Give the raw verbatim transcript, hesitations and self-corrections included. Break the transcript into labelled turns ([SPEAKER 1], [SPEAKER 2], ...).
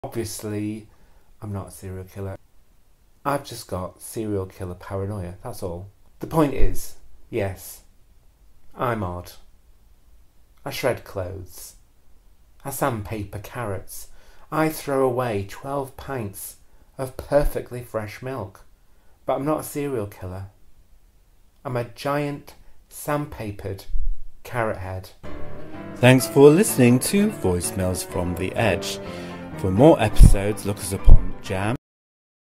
[SPEAKER 1] Obviously, I'm not a serial killer. I've just got serial killer paranoia, that's all. The point is, yes, I'm odd. I shred clothes. I sandpaper carrots. I throw away twelve pints of perfectly fresh milk. But I'm not a serial killer. I'm a giant sandpapered carrot head.
[SPEAKER 2] Thanks for listening to Voicemails from the Edge. For more episodes, look us up on Jam,